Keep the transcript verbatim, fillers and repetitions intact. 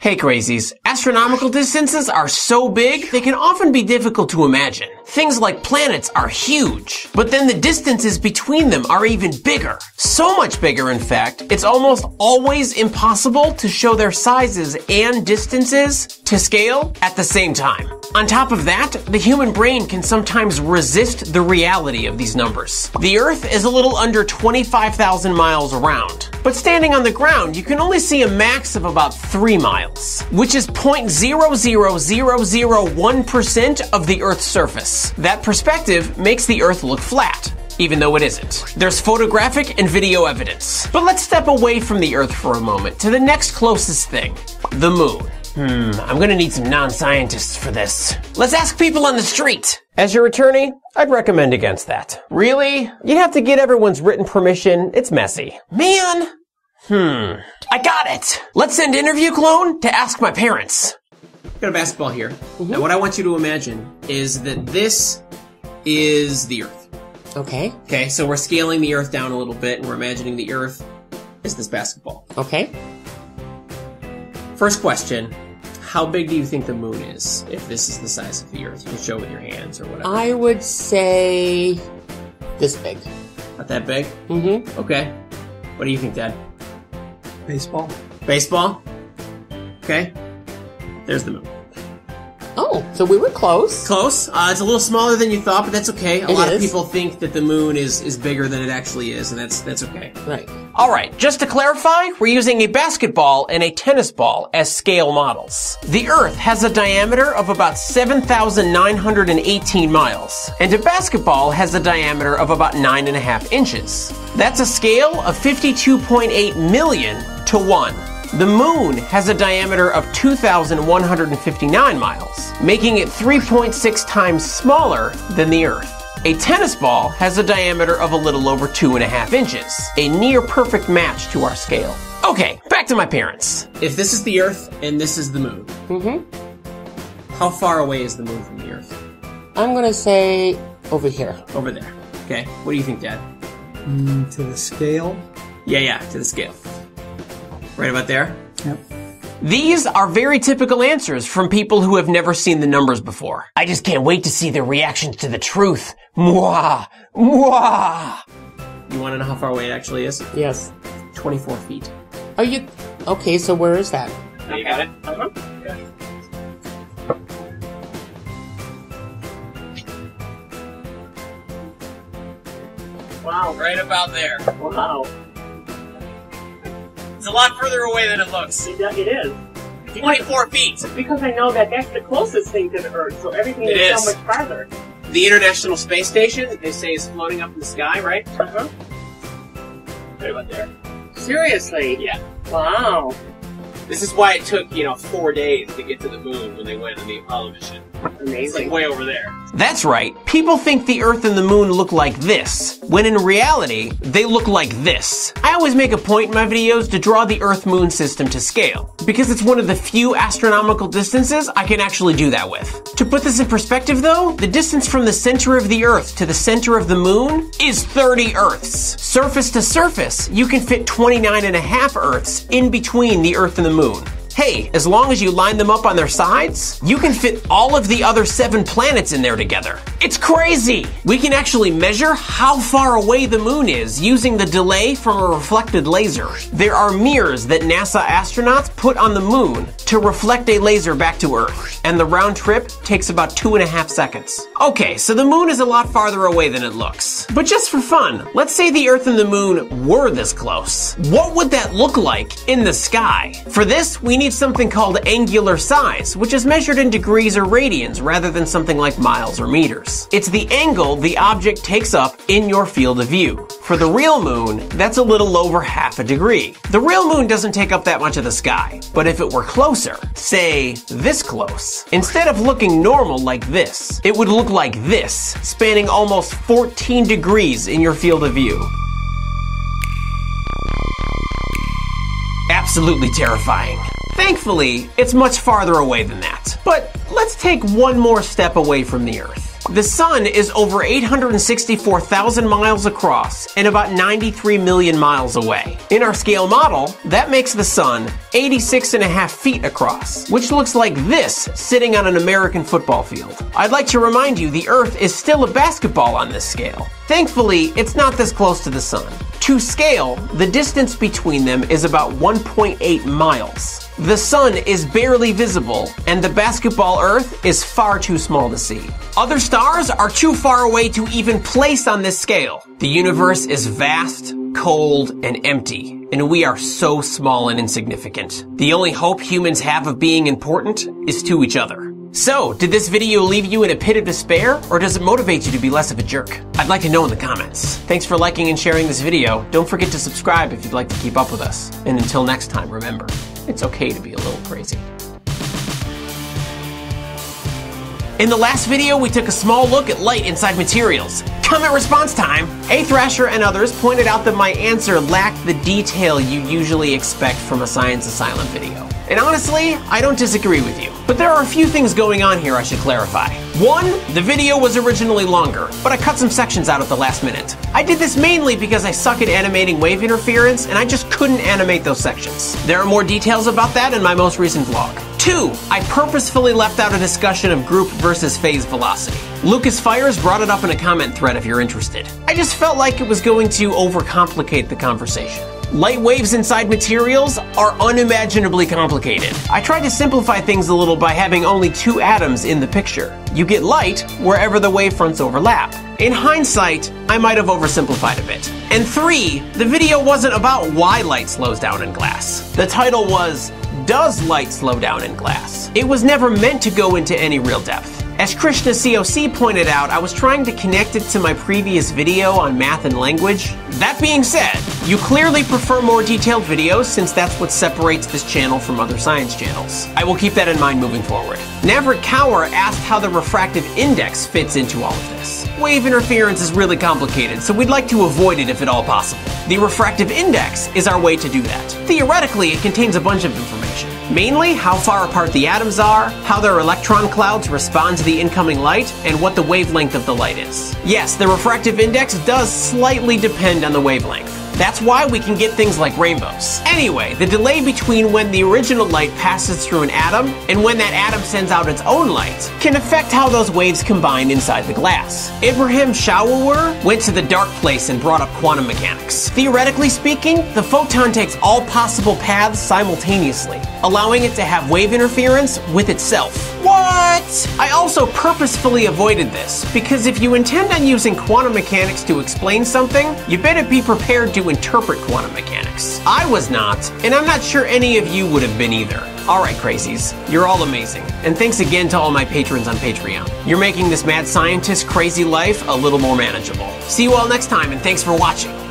Hey crazies, astronomical distances are so big, they can often be difficult to imagine. Things like planets are huge, but then the distances between them are even bigger. So much bigger, in fact, it's almost always impossible to show their sizes and distances to scale at the same time. On top of that, the human brain can sometimes resist the reality of these numbers. The Earth is a little under twenty-five thousand miles around, but standing on the ground, you can only see a max of about three miles, which is zero point zero zero zero zero one percent of the Earth's surface. That perspective makes the Earth look flat, even though it isn't. There's photographic and video evidence. But let's step away from the Earth for a moment to the next closest thing, the Moon. Hmm, I'm gonna need some non-scientists for this. Let's ask people on the street. As your attorney, I'd recommend against that. Really? You have to get everyone's written permission. It's messy. Man. Hmm. I got it. Let's send Interview Clone to ask my parents. Got a basketball here. Mm-hmm. Now what I want you to imagine is that this is the Earth. Okay. Okay, so we're scaling the Earth down a little bit and we're imagining the Earth is this basketball. Okay. First question, how big do you think the Moon is if this is the size of the Earth? You can show with your hands or whatever. I would say this big. Not that big? Mm-hmm. Okay. What do you think, Dad? Baseball. Baseball? Okay. There's the Moon. Oh, so we were close. Close. Uh, it's a little smaller than you thought, but that's okay. A It lot is. of people think that the Moon is, is bigger than it actually is, and that's that's okay. Right. All right, just to clarify, we're using a basketball and a tennis ball as scale models. The Earth has a diameter of about seven thousand nine hundred eighteen miles, and a basketball has a diameter of about nine and a half inches. That's a scale of fifty-two point eight million to one. The Moon has a diameter of two thousand one hundred fifty-nine miles, making it three point six times smaller than the Earth. A tennis ball has a diameter of a little over two and a half inches, a near perfect match to our scale. Okay, back to my parents. If this is the Earth and this is the Moon, Mm-hmm. how far away is the Moon from the Earth? I'm gonna say over here. Over there. Okay, what do you think, Dad? Mm, to the scale. Yeah, yeah, to the scale. Right about there? Yep. These are very typical answers from people who have never seen the numbers before. I just can't wait to see their reactions to the truth. Mwah! Mwah! You want to know how far away it actually is? Yes. twenty-four feet. Are you... Okay, so where is that? Now you got it? Uh-huh. Wow, right about there. Wow. It's a lot further away than it looks. It, it is. twenty-four feet. Because I know that that's the closest thing to the Earth, so everything It is, is. so much farther. The International Space Station, they say, is floating up in the sky, right? Uh-huh. Right about there. Seriously? Yeah. Wow. This is why it took, you know, four days to get to the moon when they went on the Apollo mission. It's like Amazing. way over there. That's right. People think the Earth and the moon look like this, when in reality, they look like this. I always make a point in my videos to draw the Earth-Moon system to scale, because it's one of the few astronomical distances I can actually do that with. To put this in perspective though, the distance from the center of the Earth to the center of the moon is thirty Earths. Surface to surface, you can fit twenty-nine and a half Earths in between the Earth and the moon. Hey, as long as you line them up on their sides, you can fit all of the other seven planets in there together. It's crazy! We can actually measure how far away the moon is using the delay from a reflected laser. There are mirrors that NASA astronauts put on the moon to reflect a laser back to Earth, and the round trip takes about two and a half seconds. Okay, so the moon is a lot farther away than it looks. But just for fun, let's say the Earth and the moon were this close. What would that look like in the sky? For this, we need something called angular size, which is measured in degrees or radians rather than something like miles or meters. It's the angle the object takes up in your field of view. For the real moon, that's a little over half a degree. The real moon doesn't take up that much of the sky, but if it were closer, say this close, instead of looking normal like this, it would look like this, spanning almost fourteen degrees in your field of view. Absolutely terrifying. Thankfully, it's much farther away than that. But let's take one more step away from the Earth. The sun is over eight hundred sixty-four thousand miles across and about ninety-three million miles away. In our scale model, that makes the sun eighty-six and a half feet across, which looks like this sitting on an American football field. I'd like to remind you the Earth is still a basketball on this scale. Thankfully, it's not this close to the sun. To scale, the distance between them is about one point eight miles. The sun is barely visible, and the basketball Earth is far too small to see. Other stars are too far away to even place on this scale. The universe is vast, cold, and empty, and we are so small and insignificant. The only hope humans have of being important is to each other. So, did this video leave you in a pit of despair, or does it motivate you to be less of a jerk? I'd like to know in the comments. Thanks for liking and sharing this video. Don't forget to subscribe if you'd like to keep up with us. And until next time, remember, it's okay to be a little crazy. In the last video, we took a small look at light inside materials. Comment response time! A Thrasher and others pointed out that my answer lacked the detail you usually expect from a Science Asylum video. And honestly, I don't disagree with you. But there are a few things going on here I should clarify. One, the video was originally longer, but I cut some sections out at the last minute. I did this mainly because I suck at animating wave interference, and I just couldn't animate those sections. There are more details about that in my most recent vlog. Two, I purposefully left out a discussion of group versus phase velocity. Lucas Fires brought it up in a comment thread if you're interested. I just felt like it was going to overcomplicate the conversation. Light waves inside materials are unimaginably complicated. I tried to simplify things a little by having only two atoms in the picture. You get light wherever the wavefronts overlap. In hindsight, I might have oversimplified a bit. And three, the video wasn't about why light slows down in glass. The title was, Does Light Slow Down in Glass? It was never meant to go into any real depth. As Krishna C O C pointed out, I was trying to connect it to my previous video on math and language. That being said, you clearly prefer more detailed videos since that's what separates this channel from other science channels. I will keep that in mind moving forward. Navrat Kaur asked how the refractive index fits into all of this. Wave interference is really complicated, so we'd like to avoid it if at all possible. The refractive index is our way to do that. Theoretically, it contains a bunch of information. Mainly, how far apart the atoms are, how their electron clouds respond to the incoming light, and what the wavelength of the light is. Yes, the refractive index does slightly depend on the wavelength. That's why we can get things like rainbows. Anyway, the delay between when the original light passes through an atom and when that atom sends out its own light can affect how those waves combine inside the glass. Abraham Schauer went to the dark place and brought up quantum mechanics. Theoretically speaking, the photon takes all possible paths simultaneously, allowing it to have wave interference with itself. What? I also purposefully avoided this, because if you intend on using quantum mechanics to explain something, you better be prepared to interpret quantum mechanics. I was not, and I'm not sure any of you would have been either. Alright crazies, you're all amazing, and thanks again to all my patrons on Patreon. You're making this mad scientist crazy life a little more manageable. See you all next time, and thanks for watching.